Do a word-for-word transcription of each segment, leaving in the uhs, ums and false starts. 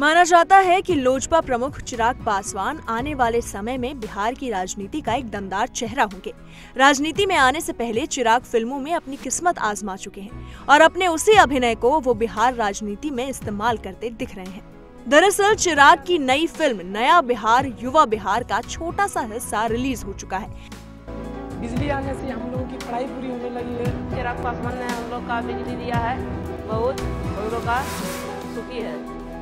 माना जाता है कि लोजपा प्रमुख चिराग पासवान आने वाले समय में बिहार की राजनीति का एक दमदार चेहरा होंगे। राजनीति में आने से पहले चिराग फिल्मों में अपनी किस्मत आजमा चुके हैं और अपने उसी अभिनय को वो बिहार राजनीति में इस्तेमाल करते दिख रहे हैं। दरअसल चिराग की नई फिल्म नया बिहार युवा बिहार का छोटा सा हिस्सा रिलीज हो चुका है। बिजली आने से हम लोगों की पढ़ाई पूरी होने लगी है। चिराग पासवान ने हम लोग का बिजली दिया है, बहुत हम लोग का सुखी है।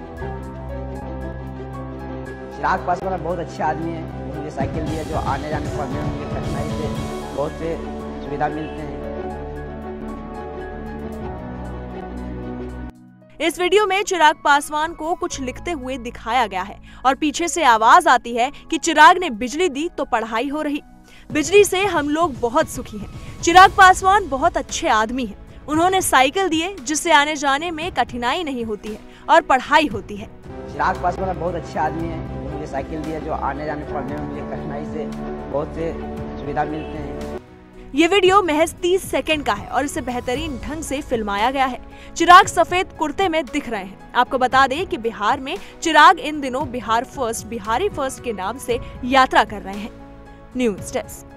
चिराग पासवान बहुत अच्छे आदमी हैं। मुझे साइकिल दिया जो आने जाने पढ़ने में मुझे कठिनाई से बहुत से सुविधा मिलते हैं। इस वीडियो में चिराग पासवान को कुछ लिखते हुए दिखाया गया है और पीछे से आवाज आती है कि चिराग ने बिजली दी तो पढ़ाई हो रही। बिजली से हम लोग बहुत सुखी हैं। चिराग पासवान बहुत अच्छे आदमी हैं। उन्होंने साइकिल दिए जिससे आने जाने में कठिनाई नहीं होती है और पढ़ाई होती है। चिराग पासवान बहुत अच्छे आदमी हैं। मुझे साइकिल दिया जो आने जाने पढ़ने में मुझे कठिनाई से बहुत से सुविधा मिलते हैं। ये वीडियो महज तीस सेकंड का है और इसे बेहतरीन ढंग से फिल्माया गया है। चिराग सफेद कुर्ते में दिख रहे हैं। आपको बता दें कि बिहार में चिराग इन दिनों बिहार फर्स्ट बिहारी फर्स्ट के नाम से यात्रा कर रहे हैं। News desk.